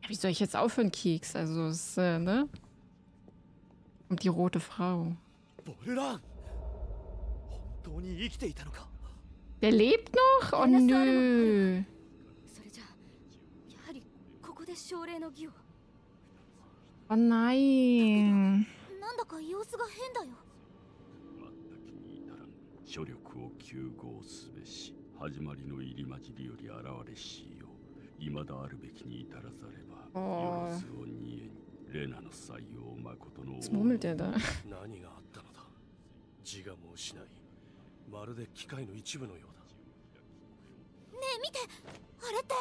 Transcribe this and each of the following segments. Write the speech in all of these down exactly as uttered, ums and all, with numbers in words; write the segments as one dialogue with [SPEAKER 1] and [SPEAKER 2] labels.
[SPEAKER 1] Wie soll ich jetzt aufhören, Keks? Also, es, äh, ne? Und die rote Frau. Der lebt noch? Oh nö. Oh nein.
[SPEAKER 2] 諸力を糾合すべし、始まりの入り混じりより現れしよう。未だあるべきに至らざれば、よろずをにえに、レナの採用誠の。
[SPEAKER 1] Was murmelt der da?
[SPEAKER 3] 何があったのだ。自我も失い、まるで機械の一部のようだ。
[SPEAKER 4] ねえ見て、あれって。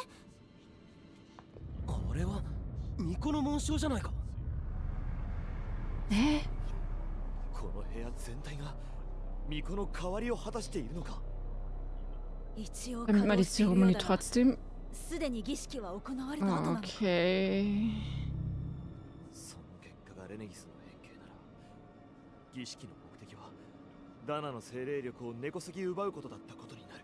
[SPEAKER 3] これは巫女の紋章じゃないか。
[SPEAKER 1] え？
[SPEAKER 3] この部屋全体が巫女の代わりを果たしているのか。
[SPEAKER 1] Damit man die Zeremonie trotzdem.
[SPEAKER 4] すでに儀式は行われた後なの。
[SPEAKER 1] Okay.
[SPEAKER 3] その結果がレネギスの変形なら、儀式の目的はダナの精霊力を根こそぎ奪うことだったことになる。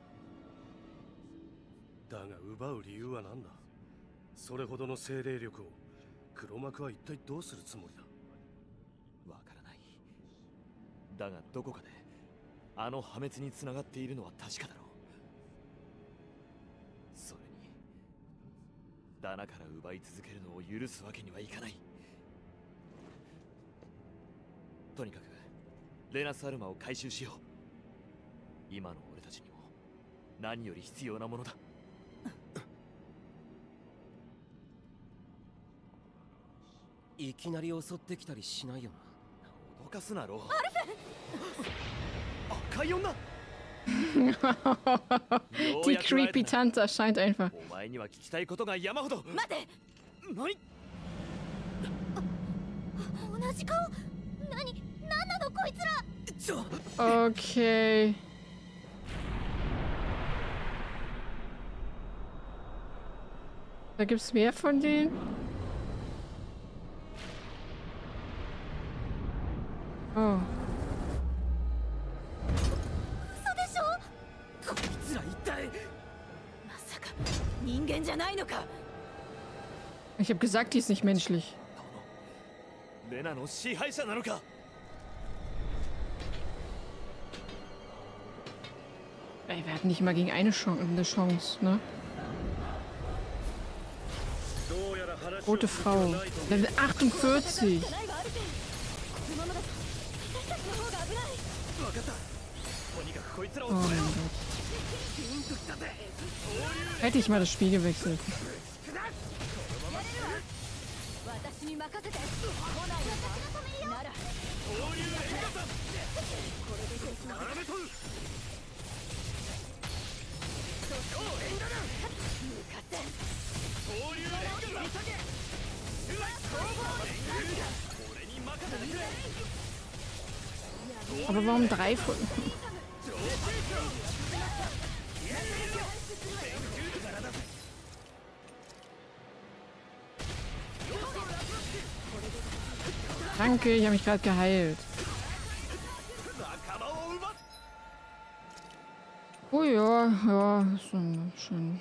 [SPEAKER 3] だが奪う理由は何だ。それほどの精霊力を黒幕は一体どうするつもりだ。わからない。だがどこかであの破滅につながっているのは確かだろう。それにダナから奪い続けるのを許すわけにはいかない。とにかくレナスアルマを回収しよう。今の俺たちにも何より必要なものだ。いきなり襲ってきたりしないよな。脅かすなロー。アルフェ。赤い女。
[SPEAKER 1] Die creepy Tante erscheint einfach.
[SPEAKER 3] お前には聞きたいことが山ほど。
[SPEAKER 4] 待て。
[SPEAKER 3] 何？
[SPEAKER 4] 同じ顔。何？何なのこいつら。
[SPEAKER 3] ちょ。
[SPEAKER 1] Okay. Da gibt's mehr von denen. Oh.
[SPEAKER 4] 嘘でしょ。
[SPEAKER 3] こいつら一体。
[SPEAKER 4] まさか人間じゃないのか。
[SPEAKER 1] Ich habe gesagt, die ist nicht menschlich.
[SPEAKER 3] レナの支配者なのか。
[SPEAKER 1] Ey, wir hatten nicht mal gegen eine Chance, eine Chance, ne? Rote Frau. Level achtundvierzig. Oh mein Gott. Hätte ich mal das Spiel gewechselt. Aber warum drei von... Danke, ich habe mich gerade geheilt. Oh ja, ja, schon, schon.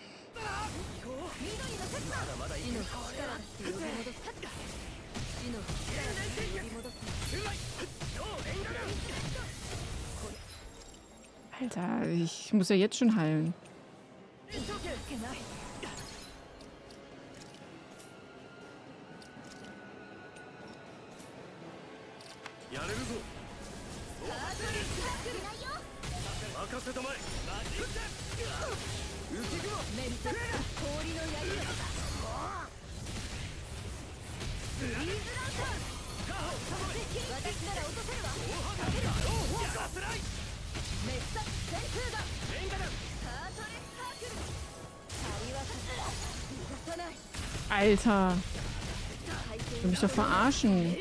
[SPEAKER 1] Alter, ich muss ja jetzt schon heilen. Alter, ich will mich doch verarschen.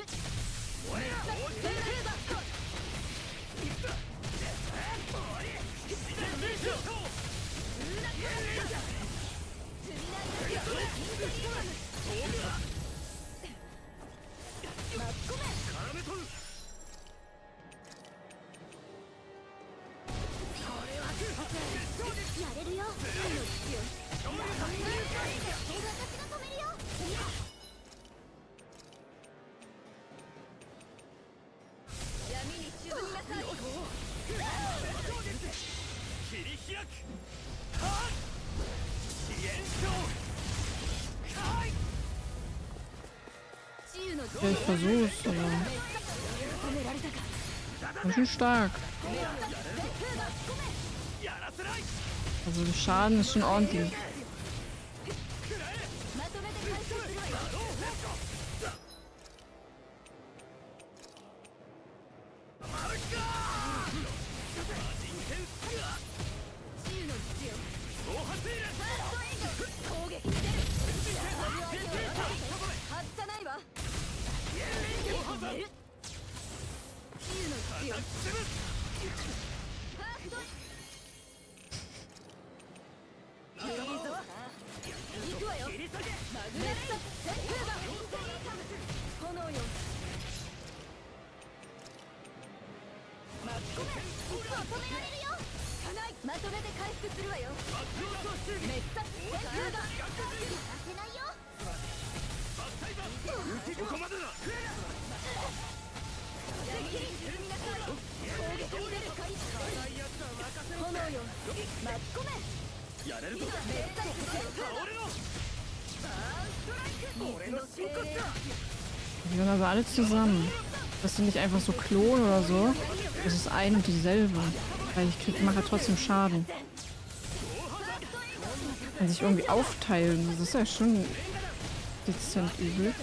[SPEAKER 1] Ja, ich versuch's, aber. Ganz schön stark. Also der Schaden ist schon ordentlich. Die sind also alle zusammen. Das sind nicht einfach so Klone oder so. Das ist ein und dieselbe. Weil ich krieg, mache trotzdem Schaden. Kann sich irgendwie aufteilen. Das ist ja schon dezent übel.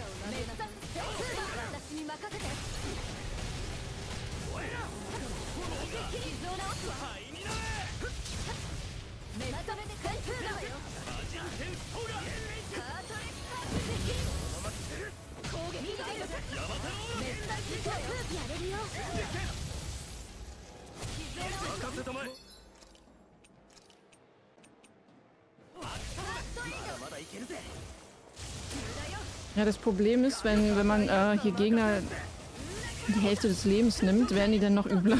[SPEAKER 1] Ja, das Problem ist, wenn, wenn man äh, hier Gegner die Hälfte des Lebens nimmt, werden die dann noch übler.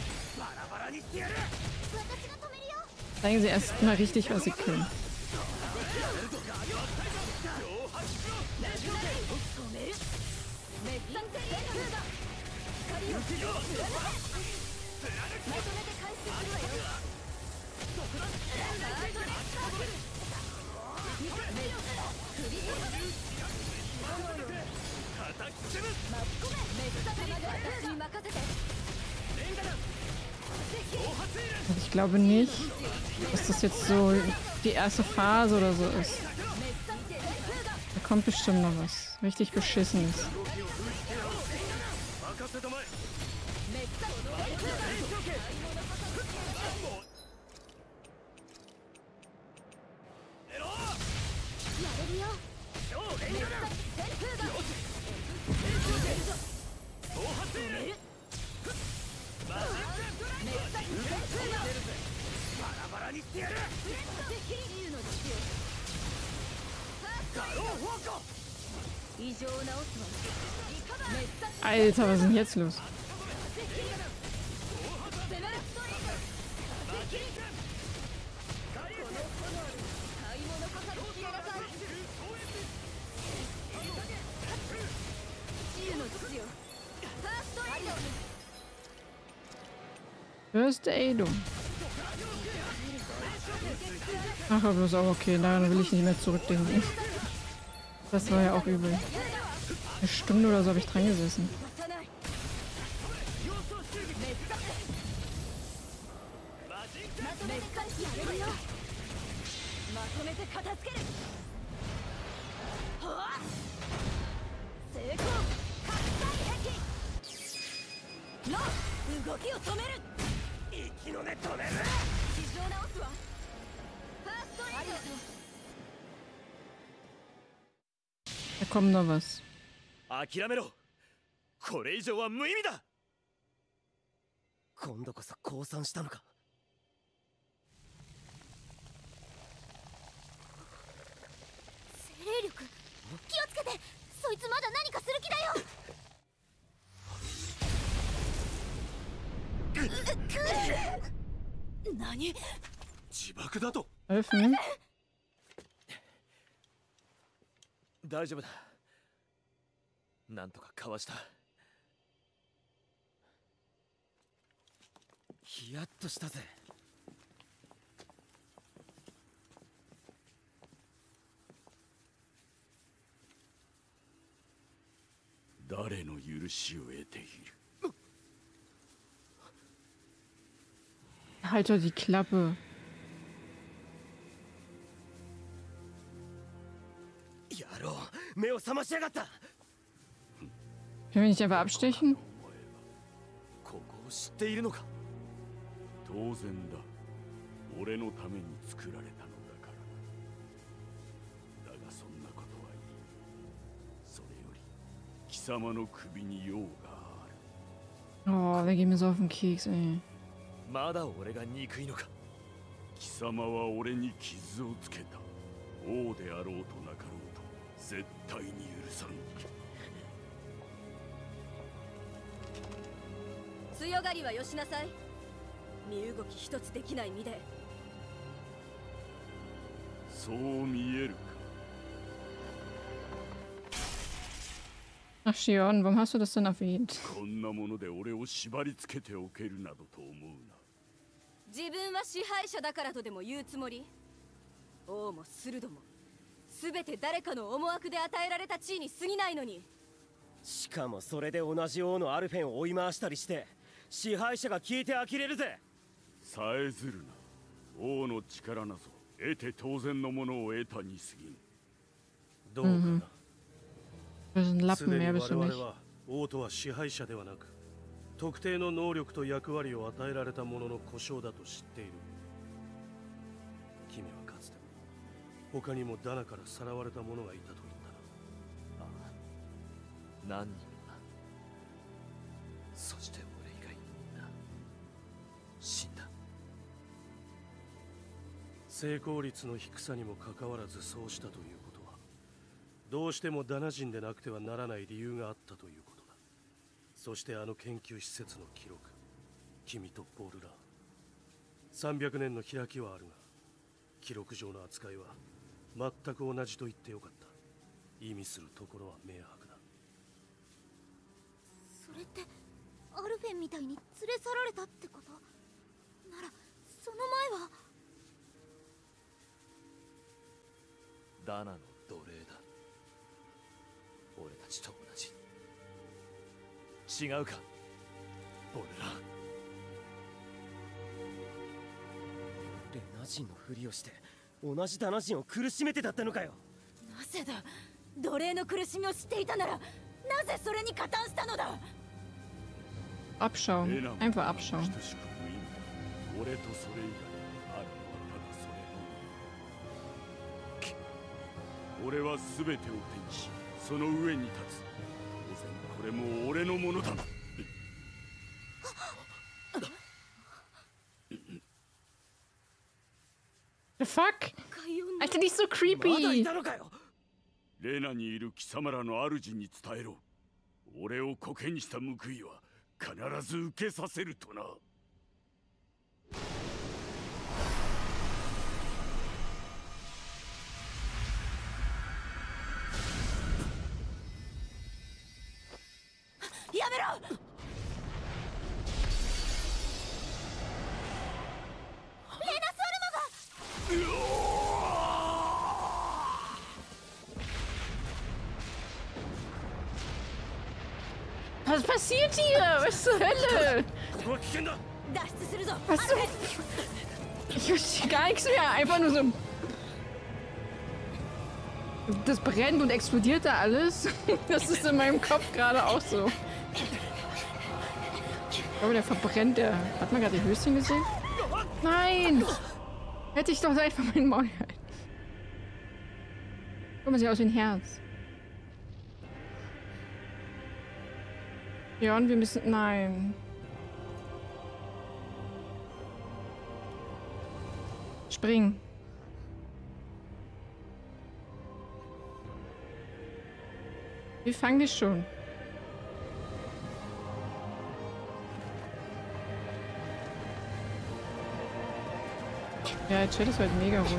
[SPEAKER 1] Zeigen sie erst mal richtig, was sie können. Ich glaube nicht, dass das jetzt so die erste Phase oder so ist. Da kommt bestimmt noch was richtig Beschissenes. Alter, was ist denn jetzt los? First Aid. Ach, aber ist auch okay. Daran will ich nicht mehr zurückdenken. Das war ja auch übel. Eine Stunde oder so habe ich dran gesessen. Da kommt noch was.
[SPEAKER 3] 諦めろ。これ以上は無意味だ。今度こそ降参したのか。
[SPEAKER 4] 精霊力、気をつけて。そいつまだ何かする気だよ。何？
[SPEAKER 3] 自爆だと。
[SPEAKER 1] Öffnen.
[SPEAKER 3] 大丈夫だ。なんとかかわした。ヒヤッとしたぜ。
[SPEAKER 2] だ我の許しを得ている。
[SPEAKER 1] Halt doch die Klappe.
[SPEAKER 3] 野郎、目を覚ましやがった。
[SPEAKER 1] Können wir nicht einfach abstechen?
[SPEAKER 3] ここを知っているのか。
[SPEAKER 2] 当然だ。俺のために作られたのだから。だがそんなことはいい。それより貴様の首に用がある。
[SPEAKER 1] Oh, der geht mir so auf den Keks, ey.
[SPEAKER 3] まだ俺が憎いのか。
[SPEAKER 2] 貴様は俺に傷をつけた。王であろうとなかろうと絶対に許さん。
[SPEAKER 5] 強がりはよしなさい。身動き一つできない身で。
[SPEAKER 2] そう見えるか。
[SPEAKER 1] Ach, Shion, warum hast du das denn erwähnt?
[SPEAKER 2] こんなもので俺を縛り付けておけるなどと思うな。
[SPEAKER 5] 自分は支配者だからとでも言うつもり？王もスルドもすべて誰かの思惑で与えられた地位に過ぎないのに。
[SPEAKER 3] しかもそれで同じ王のアルフェンを追い回したりして支配者が聞いて呆れるぜ。
[SPEAKER 2] さえずるな。王の力なぞ得て当然のものを得たに過ぎん。
[SPEAKER 3] どうかな。
[SPEAKER 1] Das ist ein Lappen,
[SPEAKER 3] すでに
[SPEAKER 1] mehr
[SPEAKER 3] 我
[SPEAKER 1] bist du
[SPEAKER 3] 々
[SPEAKER 1] nicht.
[SPEAKER 3] は王とは支配者ではなく特定の能力と役割を与えられた者の故障だと知っている。君はかつて他にもダナからさらわれた者がいたと言ったな。ああ、何人もな。そして俺以外みんな死んだ。成功率の低さにもかかわらずそうしたということはどうしてもダナ人でなくてはならない理由があったということだ。そしてあの研究施設の記録、君とポール・ラーさんびゃくねんの開きはあるが記録上の扱いは全く同じと言ってよかった。意味するところは明白だ。
[SPEAKER 4] それってアルフェンみたいに連れ去られたってことなら、その前は
[SPEAKER 3] ダナの奴隷だ。俺たちと同じ。違うか、ポール・ラー。レナ人のふりをして同じダナ人を苦しめてだったのかよ。
[SPEAKER 5] なぜだ。奴隷の苦しみを知っていたならなぜそれに加担したのだ。
[SPEAKER 1] Abschauen. Einfach abschauen.
[SPEAKER 2] 等しく無意味だ。俺とそれ以外あるのはただそれのみ。俺は全てを手にしその上に立つ。当然これも俺のものだ。
[SPEAKER 1] The fuck? Alter, die ist so creepy.
[SPEAKER 2] レナにいる貴様らの主に伝えろ。俺を苔にした報いは必ず受けさせるとな。
[SPEAKER 5] やめろ。
[SPEAKER 1] Was passiert hier? Was zur Hölle?
[SPEAKER 3] ここは危険だ。
[SPEAKER 5] 脱出するぞ。
[SPEAKER 1] Was so? Ich verstehe gar nichts mehr. Einfach nur so. Das brennt und explodiert da alles. Das ist in meinem Kopf gerade auch so. Ich glaube, der verbrennt. Der. Hat man gerade die Höschen gesehen? Nein! Hätte ich doch einfach meinen Maul gehalten. Guck mal, sieht aus wie ein Herz. Ja, und wir müssen... Nein. Springen. Wir fangen die schon. Ja, der Chat ist halt mega ruhig.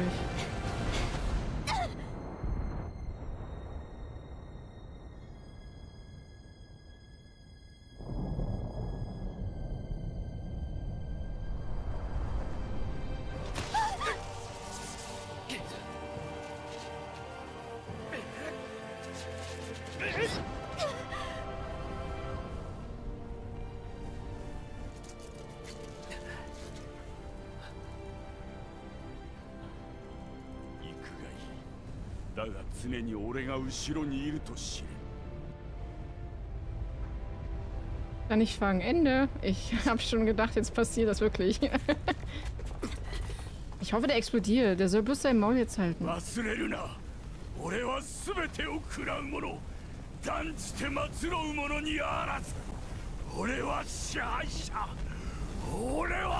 [SPEAKER 2] だが常に俺が後ろにいると知れ。
[SPEAKER 1] Kann ich fangen. Ende. Ich habe schon gedacht, jetzt passiert das wirklich. Ich hoffe, der explodiert. Der soll bloß sein Maul jetzt halten.
[SPEAKER 2] 忘れるな。俺は全てを食らう者。断じて祀ろう者にあらず。俺は支配者。俺は。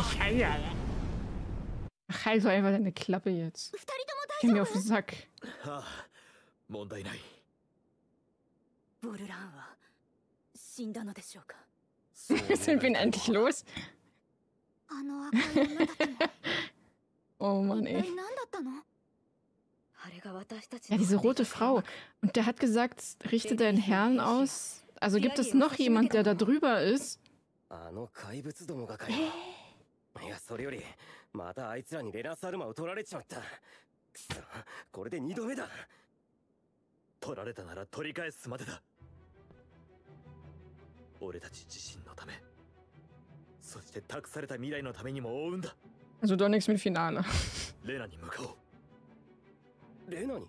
[SPEAKER 1] Ach, halt doch einfach deine Klappe jetzt.
[SPEAKER 4] 二人とも
[SPEAKER 1] Geh
[SPEAKER 4] 大
[SPEAKER 1] mir
[SPEAKER 4] 丈
[SPEAKER 1] auf
[SPEAKER 4] 夫
[SPEAKER 1] den Sack.
[SPEAKER 3] はあ、問題ない。
[SPEAKER 5] ボルランは死んだのでしょうか。
[SPEAKER 1] Sind wir ihn endlich los?
[SPEAKER 4] あの赤い女たちも
[SPEAKER 1] Oh Mann,
[SPEAKER 4] 一
[SPEAKER 1] ey.
[SPEAKER 4] 体何だったの？
[SPEAKER 1] Ja, diese rote Frau. Und der hat gesagt, richte deinen Herrn aus. Also gibt es noch jemand, der da drüber ist?
[SPEAKER 6] あの怪物どもがかよ。いや、それよりまたあいつらにレナスアルマを取られちまった。くそ、これで二度目だ。
[SPEAKER 3] 取られたなら取り返すまでだ。俺たち自身のため、そして託された未来のためにも追うんだ。
[SPEAKER 1] Also doch nichts mit Finale.
[SPEAKER 3] レナに向かおう。
[SPEAKER 6] レナに？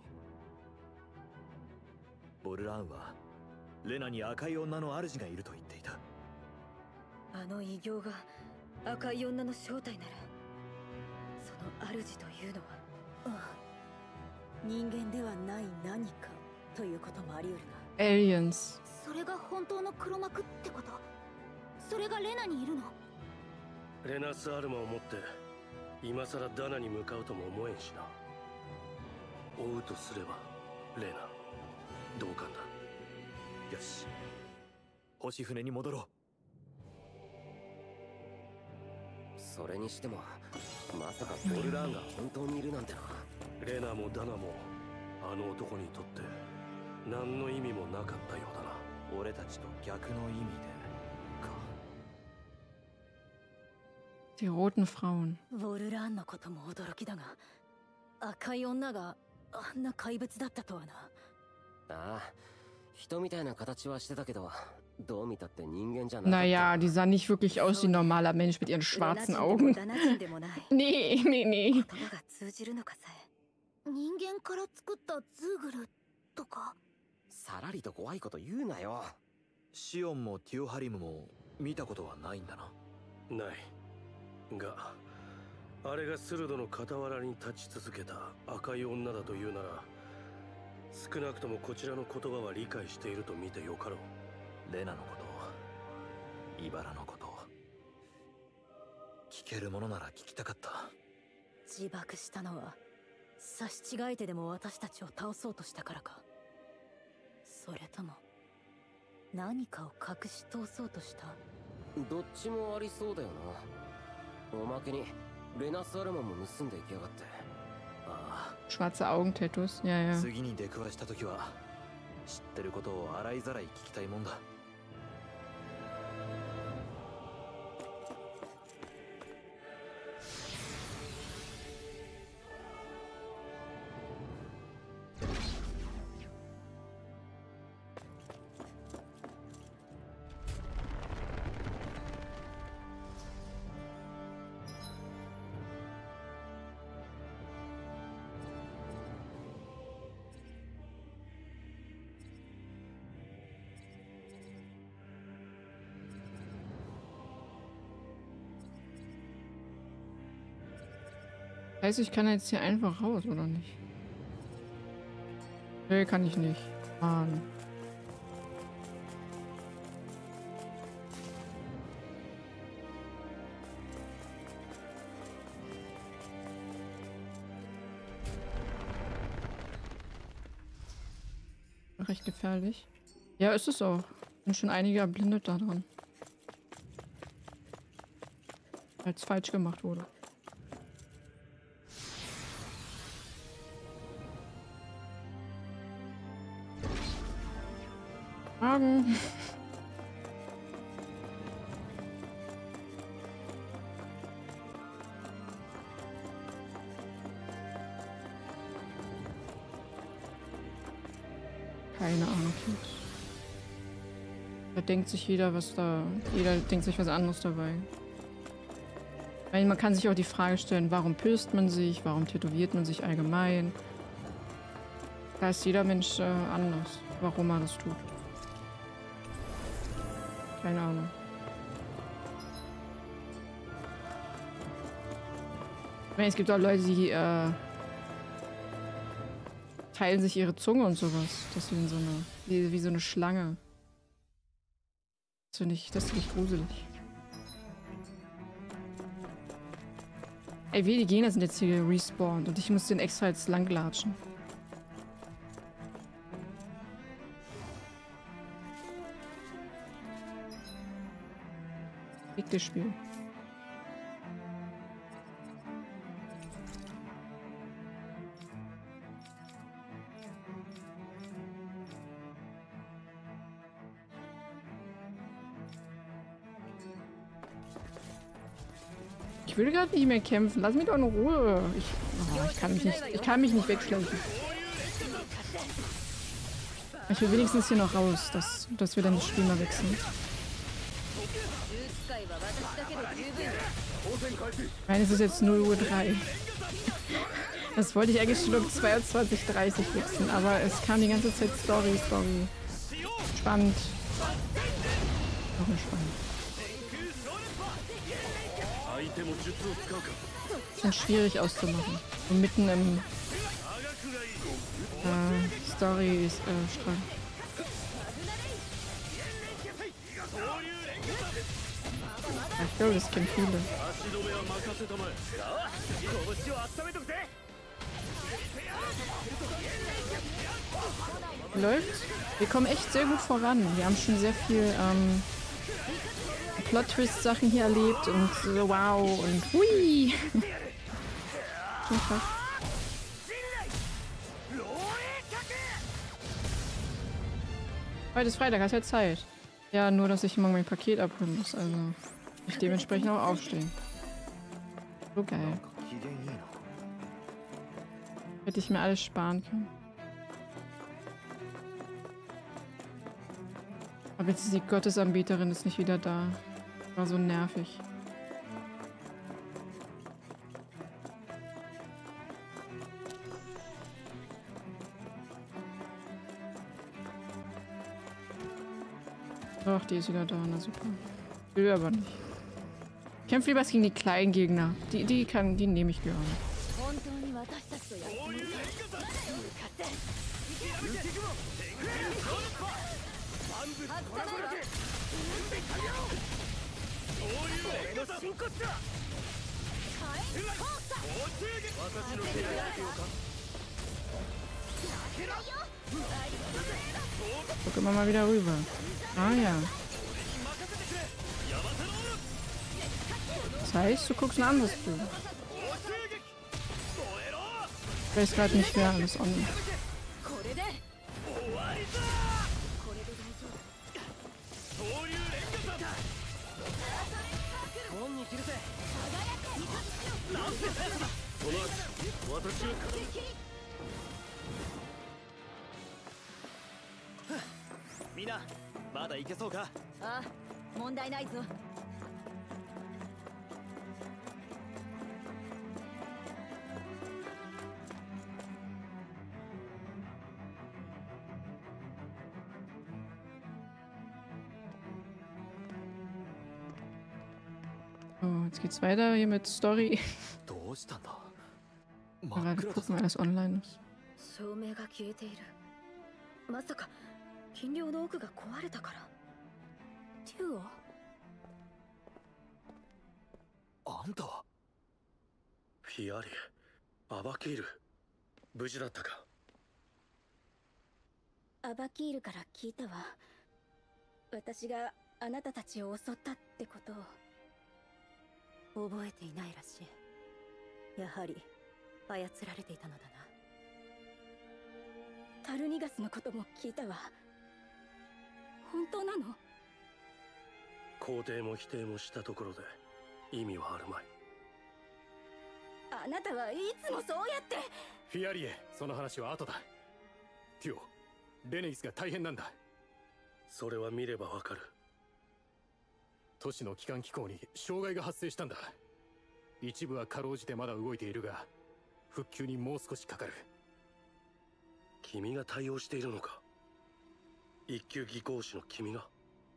[SPEAKER 3] ボルラーンはレナに赤い女の主がいると言っていた。
[SPEAKER 5] あの異形が赤い女の正体なら、その主というのは、ああ、人間ではない何かということもあり得るな。
[SPEAKER 1] Aliens.
[SPEAKER 4] それが本当の黒幕ってこと？それがレナにいるの？
[SPEAKER 3] レナスアルマを持って今さらダナに向かうとも思えんしな。追うとすればレナ、同感だ。よし、星船に戻ろう。
[SPEAKER 6] それにしてもまさかボルラーンが本当にいるなんてな。
[SPEAKER 3] レナもダナもあの男にとって何の意味もなかったようだな。俺たちと逆の意味でか。
[SPEAKER 1] Die roten Frauen.
[SPEAKER 5] ボルラーンのことも驚きだが、赤い女があんな怪物だったとはな。
[SPEAKER 6] ああ、人みたいな形はしてたけど、どう見たって人間じゃなかった。
[SPEAKER 1] Naja, die sah nicht wirklich aus wie ein normaler Mensch mit ihren schwarzen Augen. Nee, nee, nee.
[SPEAKER 4] 人間から作ったズーグルとか？
[SPEAKER 6] さらりと怖いこと言うなよ。
[SPEAKER 3] シオンもティオハリムも見たことはないんだな。ない。が、あれがスルドの傍らに立ち続けた赤い女だというなら、少なくともこちらの言葉は理解していると見てよかろう。レナのこと、イバラのこと、聞けるものなら聞きたかった。
[SPEAKER 5] 自爆したのは差し違えてでも私たちを倒そうとしたからか。それとも何かを隠し通そうとした？
[SPEAKER 6] どっちもありそうだよな。おまけにレナスアルマも盗んでいきやがって。
[SPEAKER 3] ああ。
[SPEAKER 1] Schwarze Augentattoos, ja, ja.
[SPEAKER 3] 次に出くわした時は知ってることを洗いざらい聞きたいもんだ。
[SPEAKER 1] Heißt, ich kann jetzt hier einfach raus, oder nicht? Nee, kann ich nicht. Mann. Recht gefährlich. Ja, ist es auch. Sind schon einige erblindet da dran. Weil es falsch gemacht wurde. Fragen. Keine Ahnung. Da denkt sich jeder was da. Jeder denkt sich was anderes dabei. Ich meine, man kann sich auch die Frage stellen, warum pöst man sich? Warum tätowiert man sich allgemein? Da ist jeder Mensch äh, anders, warum er das tut. Keine Ahnung. Ich meine, es gibt auch Leute, die äh, teilen sich ihre Zunge und sowas. Das ist wie so eine, wie, wie so eine Schlange. Das finde ich, das finde ich gruselig. Ey, wie die Gegner sind jetzt hier respawned und ich muss den extra jetzt langlatschen. Fick das Spiel. Ich will gerade nicht mehr kämpfen. Lass mich doch in Ruhe. Ich, oh, ich, kann, mich nicht, ich kann mich nicht wegschleichen. Ich will wenigstens hier noch raus, dass, dass wir dann das Spiel mal wechseln. Ich meine, es ist jetzt null Uhr drei. Das wollte ich eigentlich schon um zweiundzwanzig Uhr dreißig wechseln, aber es kam die ganze Zeit Story, Story. Spannend. Noch mal spannend. Das ist schwierig auszumachen. Und mitten im äh, Story-Strang. Ja, ich glaube, das kennen viele. Läuft. Wir kommen echt sehr gut voran. Wir haben schon sehr viel ähm, Plot-Twist-Sachen hier erlebt und so wow und hui. Schon krass. Heute ist Freitag, hast ja Zeit. Ja, nur, dass ich morgen mein Paket abholen muss, also ich dementsprechend auch aufstehen. So geil. Hätte ich mir alles sparen können. Aber jetzt ist die Gottesanbeterin ist nicht wieder da. War so nervig. Doch, die ist wieder da, na super. Will aber nicht. Ich kämpfe lieber gegen die kleinen Gegner. Die, die kann, die nehme ich gerne. Gucken wir mal wieder rüber. Ah ja. Das heißt, du guckst ein anderes Bild. Ich weiß gerade nicht, wer alles on ist.
[SPEAKER 3] Mina, まだいけそうか?
[SPEAKER 5] ああ、問題ないぞ。
[SPEAKER 1] Oh, jetzt geht's weiter hier mit Story.
[SPEAKER 3] どうしたんだ?
[SPEAKER 1] Gerade gucken, wer das online ist.
[SPEAKER 5] 照明が消えている。まさか金陵の奥が壊れたから。竜を？
[SPEAKER 3] あんたは？フィアリエ、アバキール、無事だったか？
[SPEAKER 5] アバキールから聞いたわ。私があなたたちを襲ったってことを。覚えていないらしい。やはり操られていたのだな。タルニガスのことも聞いたわ。本当なの？
[SPEAKER 3] 肯定も否定もしたところで意味はあるまい。
[SPEAKER 5] あなたはいつもそうやって。
[SPEAKER 3] フィアリエ、その話は後だ。ティオ、レネギスが大変なんだ。それは見ればわかる。都市の機関機構に障害が発生したんだ。一部はかろうじてまだ動いているが、復旧にもう少しかかる。機君が対応しているのか。一級技工士の君が。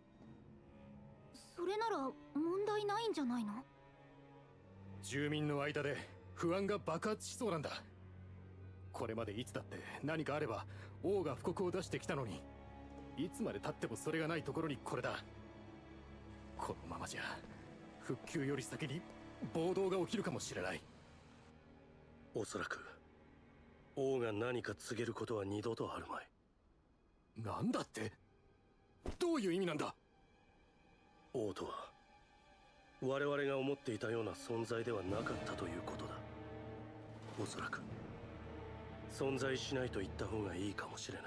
[SPEAKER 4] それなら問題ないんじゃないの？
[SPEAKER 3] 住民の間で不安が爆発しそうなんだ。これまでいつだって何かあれば王が布告を出してきたのに、いつまで経ってもそれがないところにこれだ。このままじゃ復旧より先に暴動が起きるかもしれない。おそらく王が何か告げることは二度とあるまい。なんだって？どういう意味なんだ？王とは我々が思っていたような存在ではなかったということだ。おそらく存在しないと言った方がいいかもしれない。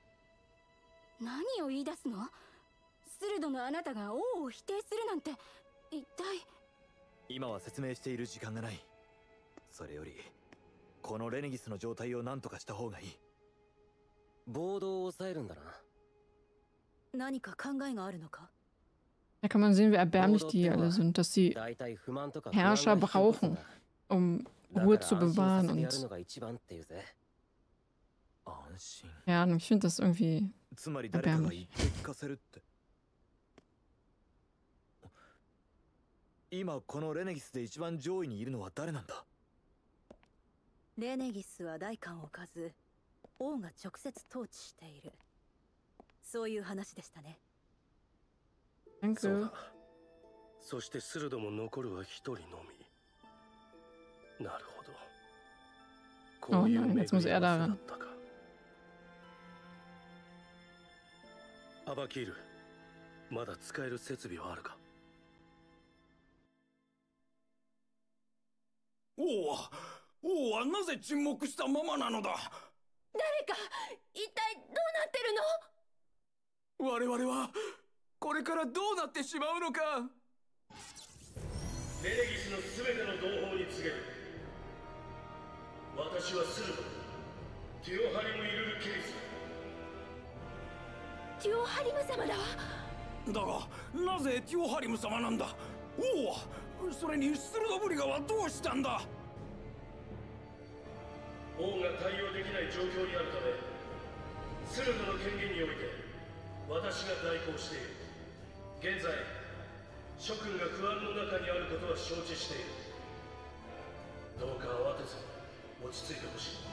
[SPEAKER 5] 何を言い出すの？スルドのあなたが王を否定するなんて一体。
[SPEAKER 7] 今は説明している時間がない。それよりこのレネギスの状態を何とかした方がいい。
[SPEAKER 6] 暴動を抑えるんだな。
[SPEAKER 5] 何か考えがあるのか？
[SPEAKER 1] Da kann man sehen, wie erbärmlich die alle sind, dass sie Herrscher brauchen, um Ruhe zu bewahren. Und ja, und ich finde das irgendwie erbärmlich.
[SPEAKER 7] 今このレネギスで一番上位にいるのは誰なんだ？
[SPEAKER 5] レネギスは代官を置かず、王が直接統治している。そういう話でしたね。
[SPEAKER 3] そうだ。そしてスルドも残るは一人のみ。なるほど。こういう巡り合わせだったか。アバキール、まだ使える設備はあるか？
[SPEAKER 8] 王は王はなぜ沈黙したままなのだ？
[SPEAKER 5] 誰か一体どうなってるの？
[SPEAKER 8] 我々はこれからどうなってしまうのか。
[SPEAKER 3] レネギスのすべての同胞に告げる。私はスルド、ティオハリム・イルル・ケリス。
[SPEAKER 5] ティオハリム様だわ。
[SPEAKER 8] だがなぜティオハリム様なんだ？王はそれにスルドブリガはどうしたんだ？
[SPEAKER 3] 王が対応できない状況にあるため、スルドの権限において私が代行している。現在諸君が不安の中にあることは承知している。どうか慌てず落ち着いてほしい。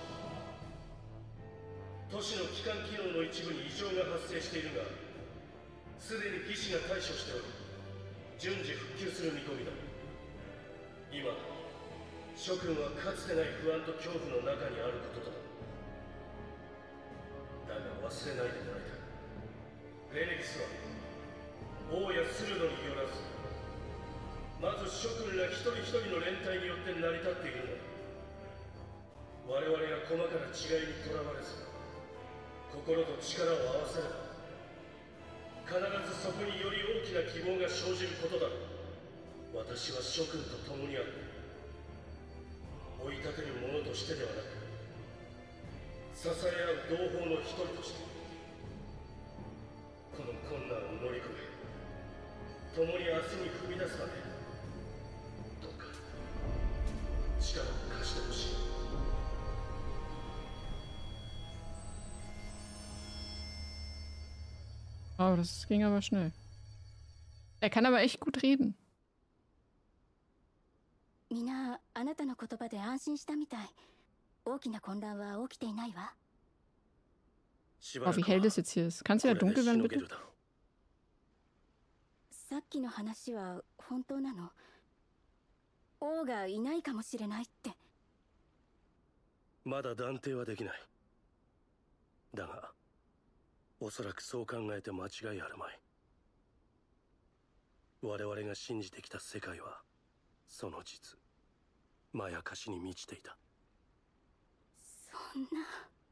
[SPEAKER 3] 都市の基幹機能の一部に異常が発生しているが、すでに技師が対処しており、順次復旧する見込みだ。今諸君はかつてない不安と恐怖の中にあることだ。だが忘れないでもらいたい。レネギスは王やスルドによらず、まず諸君ら一人一人の連帯によって成り立っているのだ。我々が細かな違いにとらわれず、心と力を合わせれば、必ずそこにより大きな希望が生じることだ。私は諸君と共にある。追い立てる者としてではなく、支え合う同胞の一人として、この困難を乗り越え、共に明日に踏み出すため、どうか力を貸してほしい。
[SPEAKER 1] Oh, das ging aber schnell. Er kann aber echt gut reden.
[SPEAKER 5] みんなあなたの言葉で安心したみたい。大きな混乱は起きていないわ。
[SPEAKER 1] Oh, wie hell das jetzt hier ist. Kann es wieder dunkel werden, bitte?
[SPEAKER 5] さっきの話は本当なの？王がいないかもしれないって。
[SPEAKER 3] まだ断定はできない。だが、おそらくそう考えて間違いあるまい。我々が信じてきた世界は、その実、まやかしに満ちていた。
[SPEAKER 5] そんな。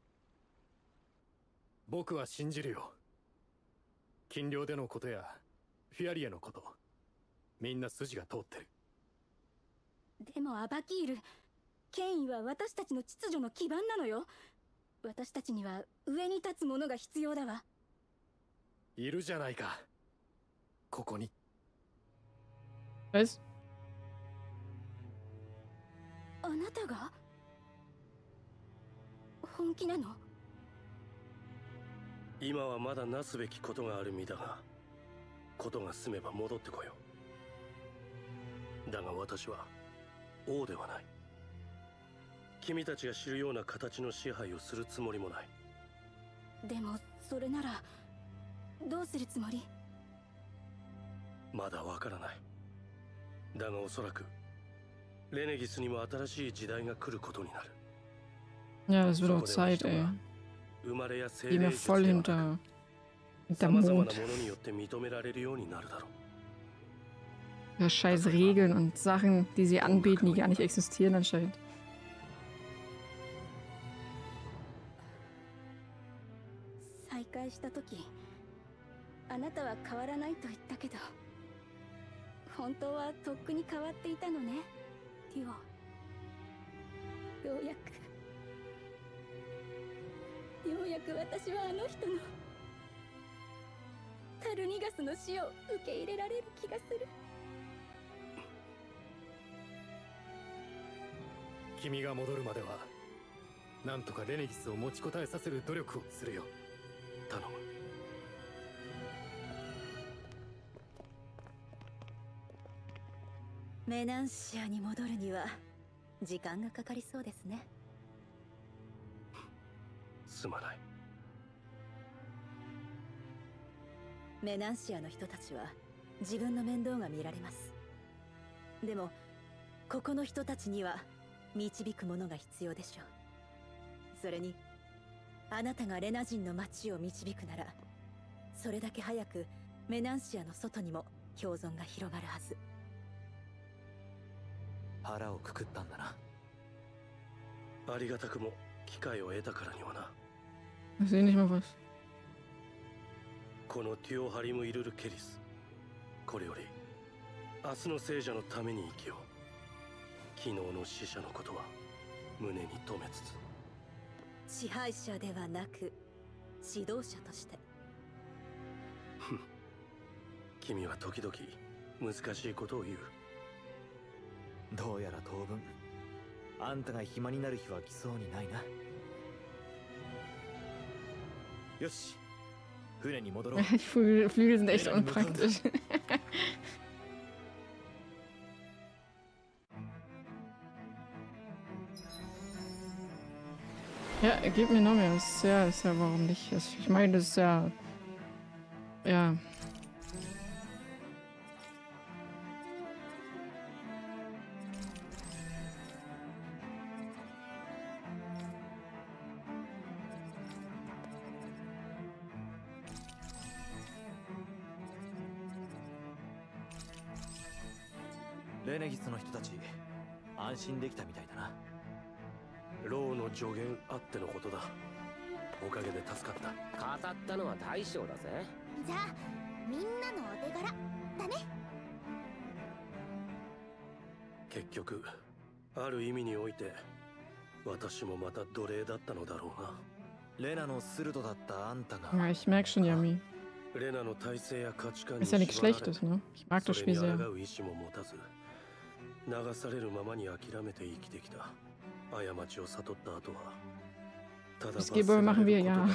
[SPEAKER 3] 僕は信じるよ。禁猟でのことやフィアリアのこと、みんな筋が通ってる。
[SPEAKER 5] でもアバキール、権威は私たちの秩序の基盤なのよ。私たちには上に立つ者が必要だわ。
[SPEAKER 3] いるじゃないか、ここに。
[SPEAKER 1] え？
[SPEAKER 5] あなたが？本気なの？
[SPEAKER 3] 今はまだなすべきことがある身だが、ことが済めば戻ってこよう。だが私は王ではない。君たちが知るような形の支配をするつもりもない。
[SPEAKER 4] でもそれならどうするつもり？
[SPEAKER 3] まだわからない。だがおそらくレネギスにも新しい時代が来ることになる。
[SPEAKER 1] Ja, das wird auch Zeit, ey. Geh mir voll hinter, hinter Mond. Ja, scheiß Regeln und Sachen, die sie anbieten, die gar nicht existieren anscheinend.
[SPEAKER 5] 再会した時、あなたは変わらないと言ったけど、本当はとっくに変わっていたのね、ティオ。ようやくようやく私はあの人のタルニガスの死を受け入れられる気がする。
[SPEAKER 3] 君が戻るまではなんとかレネギスを持ちこたえさせる努力をするよ。頼む。
[SPEAKER 5] メナンシアに戻るには時間がかかりそうですね。
[SPEAKER 3] すまない。
[SPEAKER 5] メナンシアの人たちは自分の面倒が見られます。でもここの人たちには導くものが必要でしょう。それにあなたがレナ人の町を導くなら、それだけ早くメナンシアの外にも共存が広がるはず。
[SPEAKER 7] 腹をくくったんだな。
[SPEAKER 3] ありがたくも機会を得たからにはな。
[SPEAKER 1] Ich sehe nicht mal was.
[SPEAKER 3] このティオハリム・イルル・ケリス、これより明日の聖者のために生きよう。昨日の死者のことは胸に留めつつ、
[SPEAKER 5] 支配者ではなく指導者として。
[SPEAKER 3] 君は時々難しいことを言う。
[SPEAKER 7] どうやら当分あんたが暇になる日は来そうにないな。よし、船に戻ろう。
[SPEAKER 1] Die Flügel, Flügel sind echt unpraktisch. Ja, gib mir noch mehr. Das ist ja, ist ja, warum nicht? Ich meine, das ist ja. Ja.
[SPEAKER 7] レネギスの人たち安心できたみたいだな。
[SPEAKER 3] ローの助言あってのことだ。おかげで助かった。
[SPEAKER 6] 語ったのは大将だぜ。
[SPEAKER 4] じゃあみんなのお手柄だね。
[SPEAKER 3] 結局ある意味において私もまた奴隷だったのだろうな。
[SPEAKER 7] レナの鋭だったあんたが。
[SPEAKER 1] Ja, ich merke schon, Yami.
[SPEAKER 3] レナの体制や価値観に
[SPEAKER 1] Ist ja nichts Schlechtes, ne? Ich mag das Spiel sehr.
[SPEAKER 3] 流されるままに諦めて生きてきた。過ちを悟った後はただ
[SPEAKER 1] Skillboy machen wir, ja.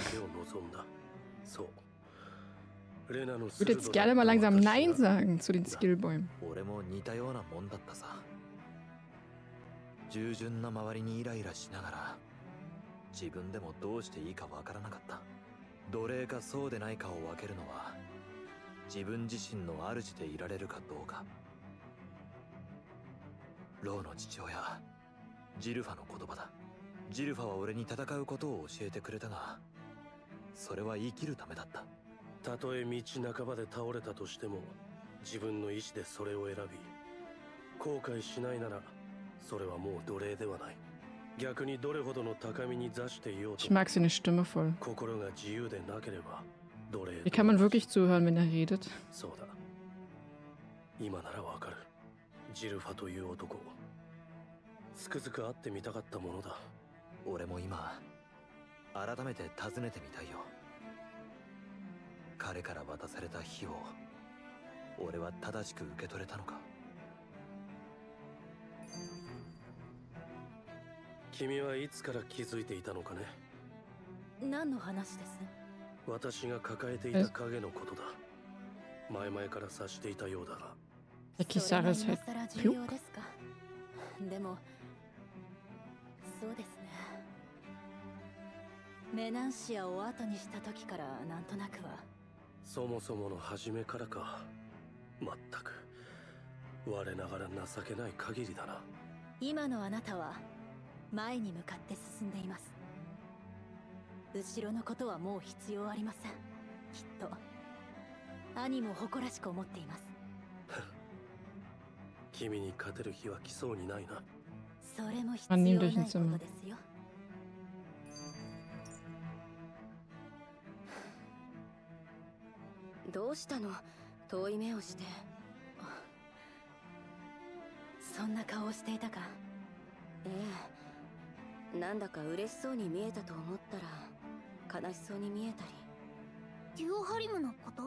[SPEAKER 1] Ich würde jetzt gerne mal langsam Nein sagen zu den Skillbäumen.
[SPEAKER 7] 俺も似たようなもんだったさ。従順な周りにイライラしながら自分でもどうしていいかわからなかった。奴隷かそうでないかを分けるのは自分自身の主でいられるかどうか。ローの父親ジルファの言葉だ。ジルファは俺に戦うことを教えてくれたが、それは生きるためだった。
[SPEAKER 3] たとえ道半ばで倒れたとしても自分の意志でそれを選び後悔しないならそれはもう奴隷ではない。逆にどれほどの高みに座していようと
[SPEAKER 1] Ich mag seine Stimme voll.
[SPEAKER 3] 心が自由でなければ奴隷。
[SPEAKER 1] Wie kann man wirklich zuhören, wenn er redet?
[SPEAKER 3] そうだ。今ならわかる。ジルファという男をつくづく会ってみたかったものだ。
[SPEAKER 7] 俺も今改めて尋ねてみたいよ。彼から渡された火を俺は正しく受け取れたのか。
[SPEAKER 3] 君はいつから気づいていたのかね。
[SPEAKER 5] 何の話です？
[SPEAKER 3] 私が抱えていた影のことだ。前々から察していたようだが。
[SPEAKER 5] それが今更重要ですか。でもそうですね。メナンシアを後にした時からなんとなくは。
[SPEAKER 3] そもそもの初めからか。まったく我ながら情けない限りだな。
[SPEAKER 5] 今のあなたは前に向かって進んでいます。後ろのことはもう必要ありません。きっと兄も誇らしく思っています。
[SPEAKER 3] 君に勝てる日は来そうにないな。
[SPEAKER 5] それも必要ないことですよ。どうしたの？遠い目をして。そんな顔をしていたか。ええ、なんだか嬉しそうに見えたと思ったら悲しそうに見えたり。
[SPEAKER 4] デュオハリムのこと？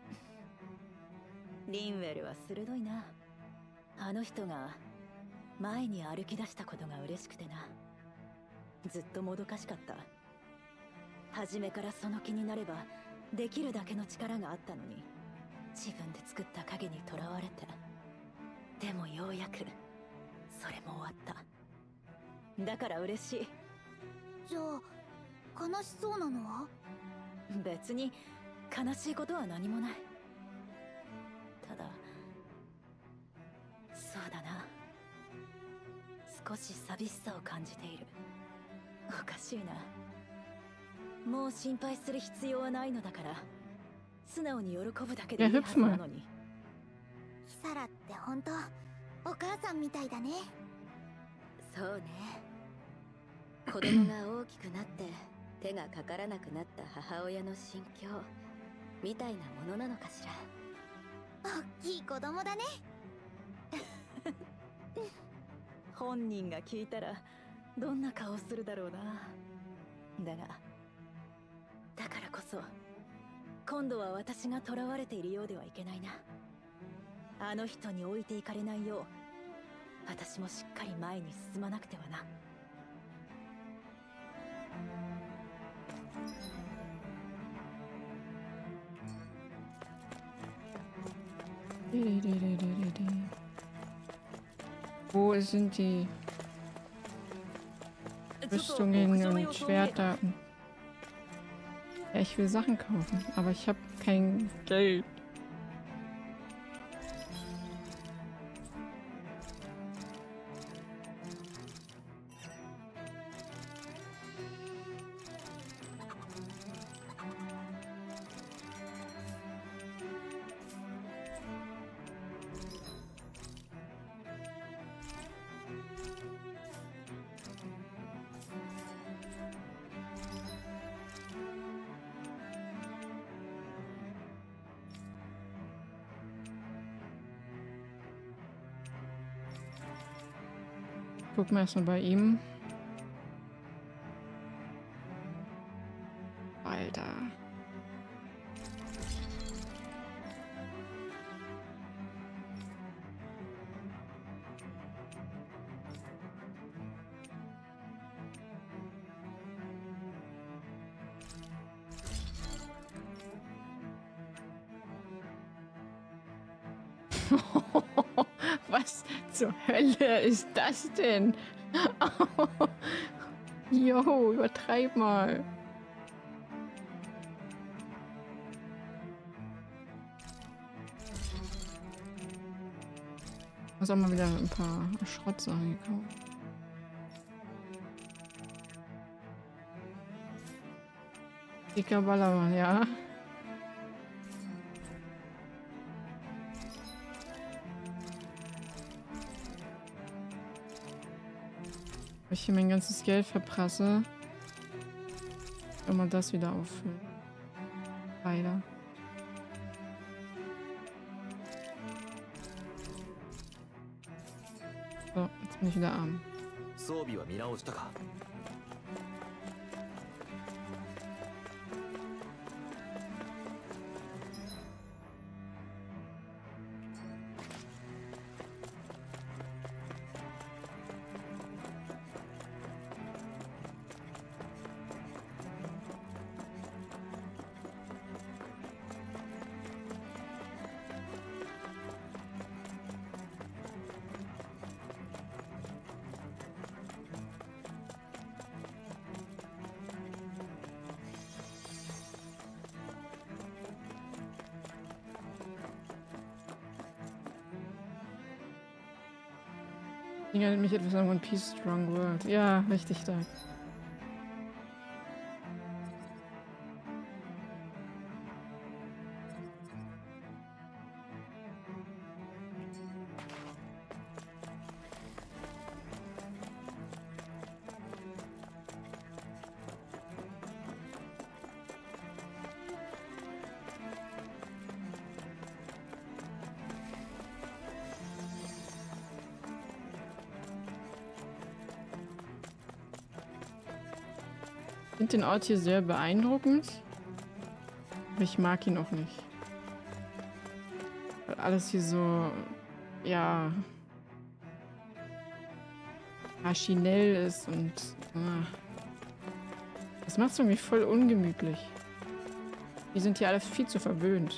[SPEAKER 5] リンウェルは鋭いな。あの人が前に歩き出したことが嬉しくてな。ずっともどかしかった。初めからその気になればできるだけの力があったのに、自分で作った影にとらわれて。でもようやくそれも終わった。だから嬉しい。
[SPEAKER 4] じゃあ悲しそうなのは？
[SPEAKER 5] 別に悲しいことは何もない。ただそうだな、少し寂しさを感じている。おかしいな。もう心配する必要はないのだから、素直に喜ぶだけでいいはずなのに。
[SPEAKER 4] キサラって本当お母さんみたいだね。
[SPEAKER 5] そうね。子供が大きくなって手がかからなくなった母親の心境みたいなものなのかしら。
[SPEAKER 4] 大きい子供だね。
[SPEAKER 5] 本人が聞いたらどんな顔するだろうな。だがだからこそ今度は私が囚われているようではいけないな。あの人に置いていかれないよう私もしっかり前に進まなくてはな。
[SPEAKER 1] Wo sind die Rüstungen und Schwerter? Ja, ich will Sachen kaufen, aber ich habe kein Geld. Gucken wir erstmal bei ihm. Alter. Was zur Hölle ist das denn? Jo, übertreib mal. Ich muss auch mal wieder ein paar Schrottsachen gekauft. Dicker Ballermann, ja. Ich hier mein ganzes Geld verprasse, wenn man das wieder auffüllt. Leider. So, jetzt bin ich wieder arm. Ich erinnere mich etwas an One Piece Strong World. Ja, richtig da. Ich finde den Ort hier sehr beeindruckend. Aber ich mag ihn auch nicht. Weil alles hier so, ja, maschinell ist und ah, das macht es irgendwie voll ungemütlich. Die sind hier alle viel zu verwöhnt.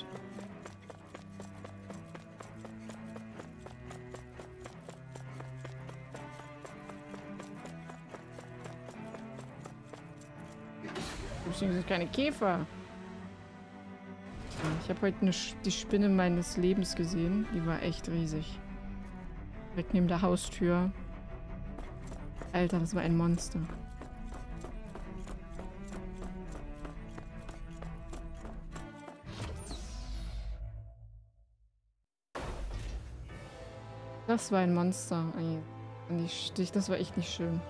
[SPEAKER 1] Deswegen sind keine Käfer. Ich habe heute eine, die Spinne meines Lebens gesehen. Die war echt riesig. Direkt neben der Haustür. Alter, das war ein Monster. Das war ein Monster. Das war echt nicht schön.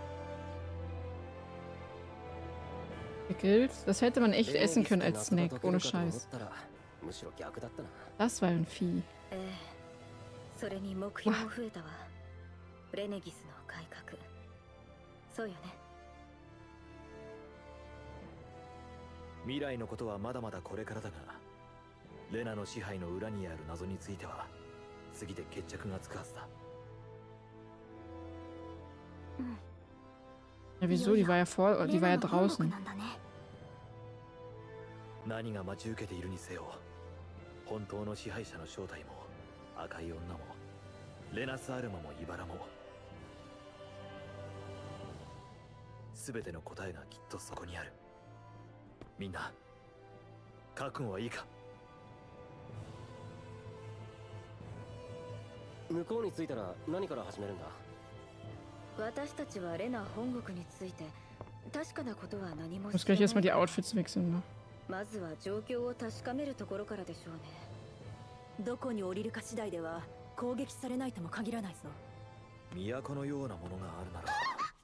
[SPEAKER 1] Gegrillt? Das hätte man echt essen können als Snack, ohne Scheiß. Das war ein Vieh. Ja, wieso? Die war ja vor, die war ja draußen.
[SPEAKER 7] 何が待ち受けているにせよ、本当の支配者の正体も赤い女もレナスアルマもイバラも、すべての答えがきっとそこにある。みんな、覚悟はいいか？
[SPEAKER 6] 向こうに着いたら何から始めるんだ？
[SPEAKER 5] 私たちはレナ本国について確かなことは何も。
[SPEAKER 1] Muss gleich erstmal die Outfits wechseln, ne?
[SPEAKER 5] まずは状況を確かめるところからでしょうね。どこに降りるか次第では攻撃されないとも限らないぞ。
[SPEAKER 7] 都のようなものがあるなら。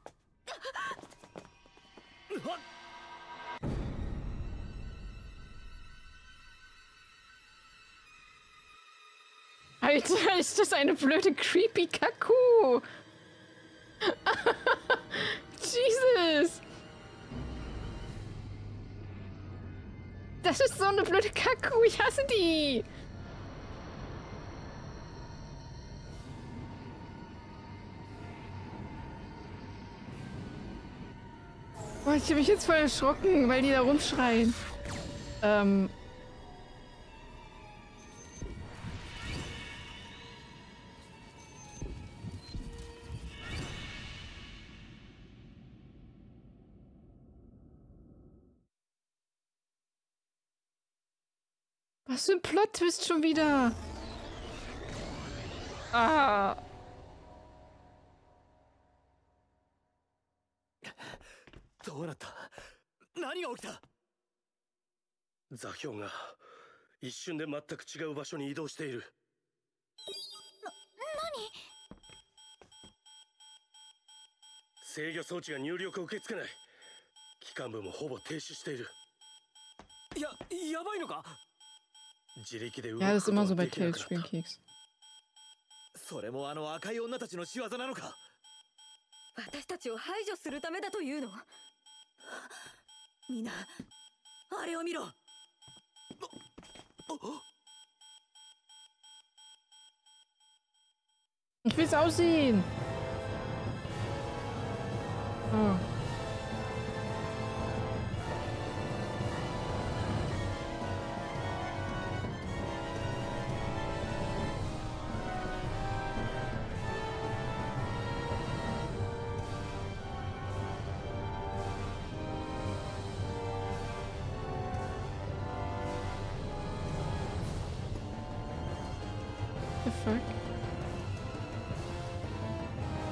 [SPEAKER 1] Alter, ist das eine blöde creepy Kaku? Jesus! Das ist so eine blöde Kaku, ich hasse die! Boah, ich habe mich jetzt voll erschrocken, weil die da rumschreien. Ähm... Was für ein Plot-Twist schon wieder? Ah.
[SPEAKER 3] どうなった？何が起きた？座標が一瞬で全く違う場所に移動している。
[SPEAKER 4] な、
[SPEAKER 3] 何？制御装置が入力を受け付けない。機関部もほぼ停止している。や、やばいのか？
[SPEAKER 1] Ja, das ist immer so bei Tales-Spielen, Keks.
[SPEAKER 7] それもあの赤い女たちの仕業なのか？
[SPEAKER 5] 私たちを排除するためだというの？みんな、あれを見ろ。
[SPEAKER 1] Ich will's aussehen. Oh. The fuck?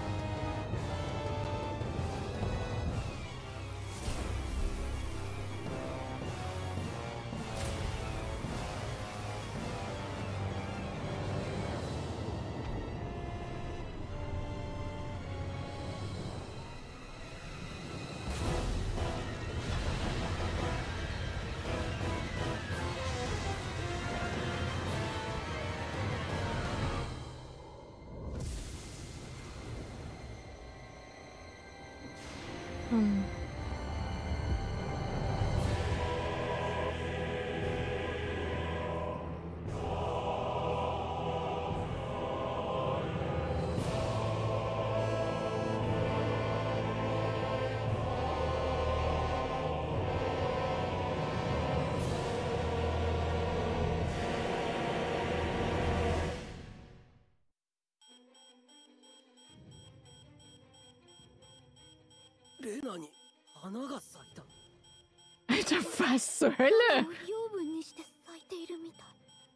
[SPEAKER 6] レナに花が咲いた。
[SPEAKER 1] Alter, was zur Hölle?
[SPEAKER 4] 養分にして咲いているみたい。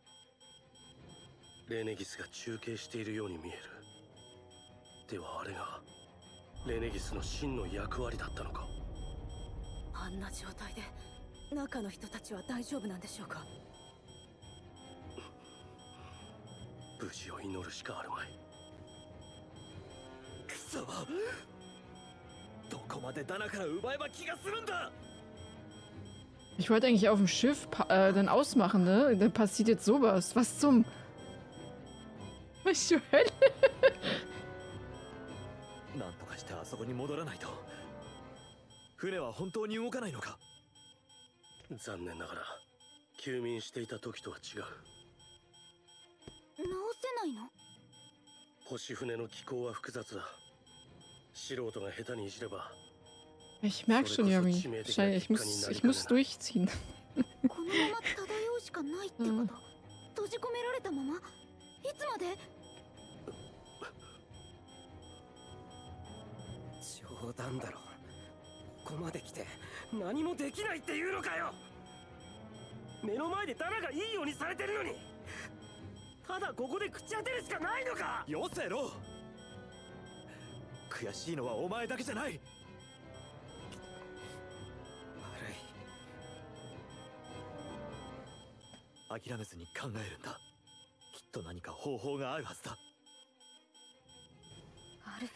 [SPEAKER 3] レネギスが中継しているように見える。ではあれがレネギスの真の役割だったのか。
[SPEAKER 5] あんな状態で中の人たちは大丈夫なんでしょうか。
[SPEAKER 3] 無事を祈るしかあるまい。
[SPEAKER 6] くそ、どこまでダナから奪えば気がするんだ。
[SPEAKER 1] Ich wollte eigentlich auf dem Schiff äh, dann ausmachen, ne? Dann passiert jetzt sowas. Was zum... Was zur Hölle?
[SPEAKER 7] なんとかしてあそこに戻らないと。船は本当に動かないのか。
[SPEAKER 3] 残念ながら休眠していた時とは違う。
[SPEAKER 4] 直せないの？
[SPEAKER 3] 星船の機構は複雑だ。素人が下手にいじれば。
[SPEAKER 1] Ich merke schon, Yami. Ich muss, ich muss durchziehen.
[SPEAKER 4] このまま漂うしかないってこと？閉じ込められたまま？いつまで？
[SPEAKER 6] 冗談だろ。ここまで来て何もできないっていうのかよ。目の前でダナがいいようにされてるのに、ただここで口当てるしかないのか。
[SPEAKER 7] よせろ。悔しいのはお前だけじゃない。諦めずに考えるんだ。きっと何か方法があるはずだ。
[SPEAKER 5] アルフ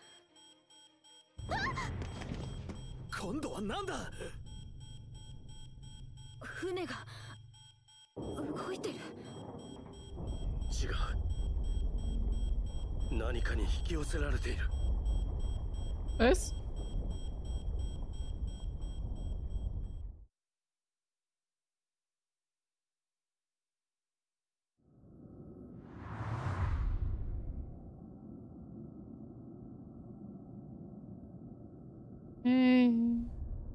[SPEAKER 7] ェン、今度は何だ。
[SPEAKER 5] 船が動いてる。
[SPEAKER 3] 違う。何かに引き寄せられている。
[SPEAKER 1] Was? Hey.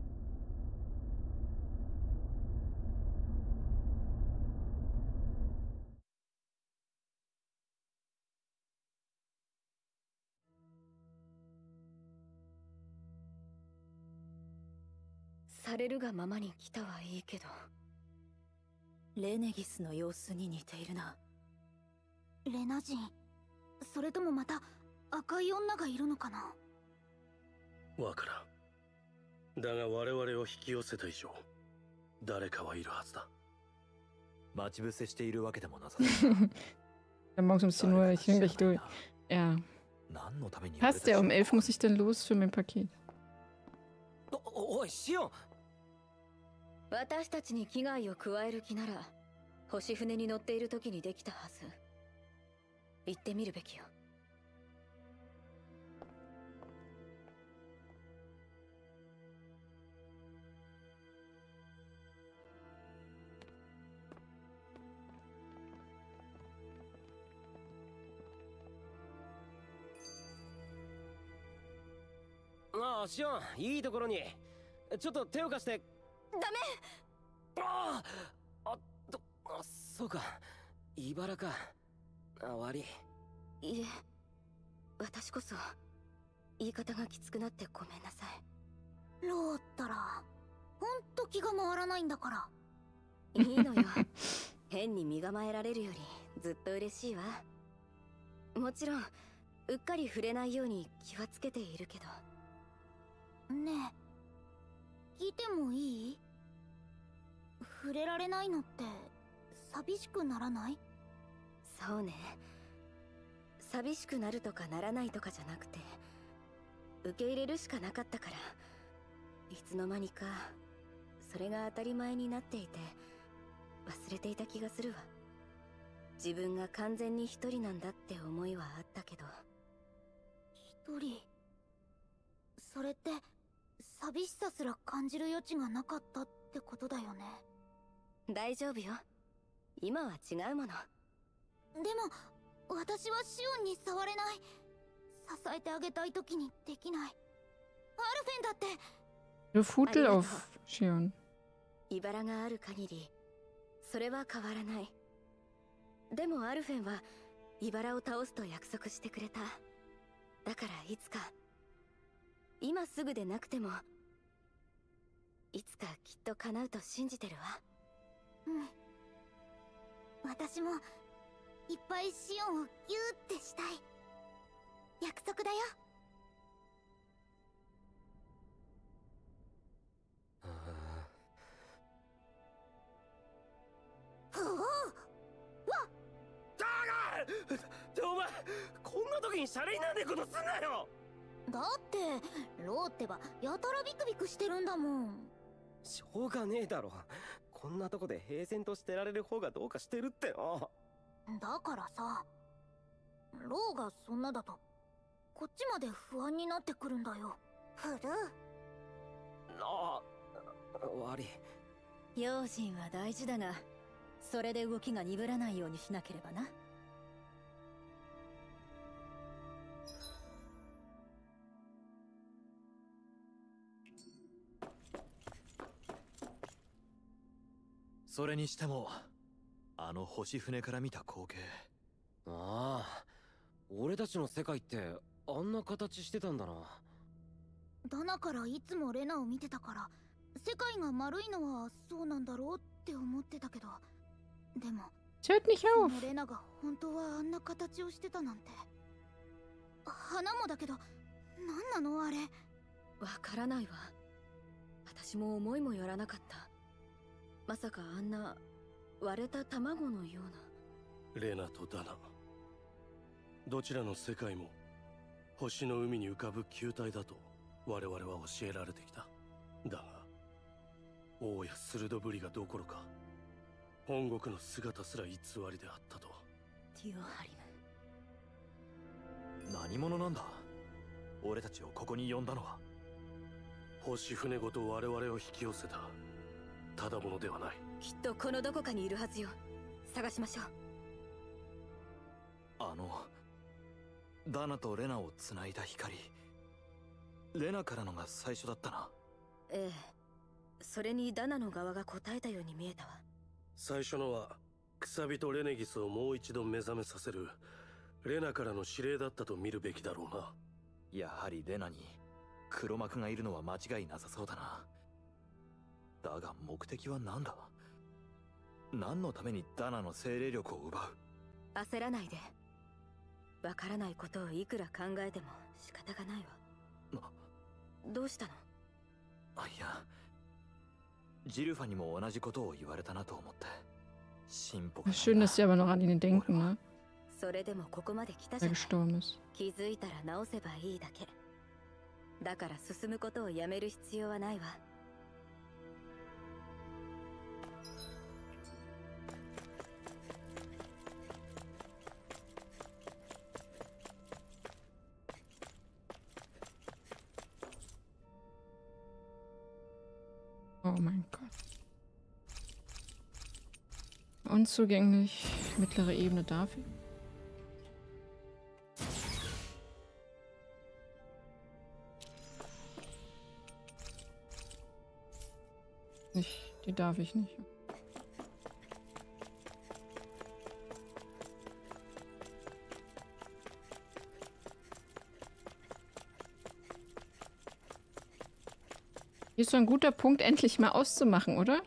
[SPEAKER 5] 「されるがままに来たはいいけど、レネギスの様子に似ているな。
[SPEAKER 4] レナ人、それともまた赤い女がいるのかな。
[SPEAKER 3] わからん。だが我々を引き寄せた以上、誰かはいるはずだ。
[SPEAKER 7] 待ち伏せしているわけでもなさ。
[SPEAKER 1] Dann morgens um zehn Uhr, ich bin gleich durch. Ja. Passt ja, um elf muss ich dann los für mein Paket.
[SPEAKER 6] おい、シオン。
[SPEAKER 5] 私たちに危害を加える気なら、星船に乗っている時にできたはず。行ってみるべきよ。
[SPEAKER 6] ああ、シオン、いいところに。ちょっと手を貸して。
[SPEAKER 5] ダメ。
[SPEAKER 6] ああ、あ、ど、あ、そうか。茨か。あ、悪い。
[SPEAKER 5] いえ、私こそ言い方がきつくなってごめんなさい。
[SPEAKER 4] ローったらほんと気が回らないんだから。
[SPEAKER 5] いいのよ。変に身構えられるよりずっと嬉しいわ。もちろんうっかり触れないように気はつけているけど。
[SPEAKER 4] ねえ、聞いてもいい？触れられないのって寂しくならない？
[SPEAKER 5] そうね。寂しくなるとかならないとかじゃなくて、受け入れるしかなかったから、いつの間にかそれが当たり前になっていて忘れていた気がするわ。自分が完全に一人なんだって思いはあったけど。
[SPEAKER 4] 一人？それって寂しさすら感じる余地がなかったってことだよね。
[SPEAKER 5] 大丈夫よ。今は違うもの。
[SPEAKER 4] でも私はシオンに触れない。支えてあげたい時にできない。アルフェンだって。
[SPEAKER 1] Du Futel auf Shion.
[SPEAKER 5] 茨がある限りそれは変わらない。でもアルフェンは茨を倒すと約束してくれた。だからいつか今すぐでなくてもいつかきっと叶うと信じてるわ。
[SPEAKER 4] うん。私もいっぱいシオンをギューってしたい。約束だよ。
[SPEAKER 6] ふおわだがってお前こんな時にシャレになんねえことすんなよ。
[SPEAKER 4] だってローってばやたらビクビクしてるんだもん。
[SPEAKER 6] しょうがねえだろ。こんなとこで平然としてられる方がどうかしてるっての。
[SPEAKER 4] だからさ、ローがそんなだとこっちまで不安になってくるんだよ。フル
[SPEAKER 6] あ悪い。
[SPEAKER 5] 用心は大事だが、それで動きが鈍らないようにしなければな。
[SPEAKER 7] それにしてもあの星船から見た光景。
[SPEAKER 6] ああ、俺たちの世界ってあんな形してたんだな。
[SPEAKER 4] ダナからいつもレナを見てたから、世界が丸いのはそうなんだろうって思ってたけど、でも
[SPEAKER 1] Hört nicht
[SPEAKER 4] そ
[SPEAKER 1] auf.
[SPEAKER 4] のレナが本当はあんな形をしてたなんて。花もだけど何なのあれ。
[SPEAKER 5] わからないわ。私も思いもよらなかった。まさかあんな割れた卵のような。
[SPEAKER 3] レナとダナ、どちらの世界も星の海に浮かぶ球体だと我々は教えられてきた。だが王や鋭ぶりがどころか本国の姿すら偽りであったとは。
[SPEAKER 5] ティオハリム、
[SPEAKER 7] 何者なんだ。俺たちをここに呼んだのは。
[SPEAKER 3] 星船ごと我々を引き寄せたただものではない。
[SPEAKER 5] きっとこのどこかにいるはずよ。探しましょう。
[SPEAKER 7] あのダナとレナをつないだ光、レナからのが最初だったな。
[SPEAKER 5] ええ、それにダナの側が答えたように見えたわ。
[SPEAKER 3] 最初のはクサビとレネギスをもう一度目覚めさせるレナからの指令だったと見るべきだろうな。
[SPEAKER 7] やはりレナに黒幕がいるのは間違いなさそうだな。だが目的は何だ。何のためにダナの精霊力を奪う。
[SPEAKER 5] 焦らないで。わからないことをいくら考えても仕方がないわ。どうしたの？
[SPEAKER 7] あ、いや、ジルファにも同じことを言われたなと思って。進歩が。
[SPEAKER 1] Schön, dass sie aber noch an ihn denken, ne?
[SPEAKER 5] それでもここまで来たじゃ
[SPEAKER 1] Er
[SPEAKER 5] ない。
[SPEAKER 1] gestorben ist.
[SPEAKER 5] 気づいたら直せばいいだけ。だから進むことをやめる必要はないわ。
[SPEAKER 1] Oh mein Gott. Unzugänglich. Mittlere Ebene darf ich. Nicht, die darf ich nicht. Hier ist so ein guter Punkt, endlich mal auszumachen, oder?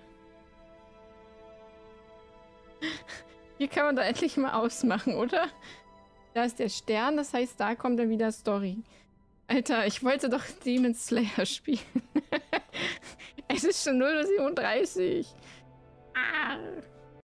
[SPEAKER 1] Hier kann man da endlich mal ausmachen, oder? Da ist der Stern, das heißt, da kommt dann wieder Story. Alter, ich wollte doch Demon Slayer spielen. Es ist schon null Uhr siebenunddreißig. Ah!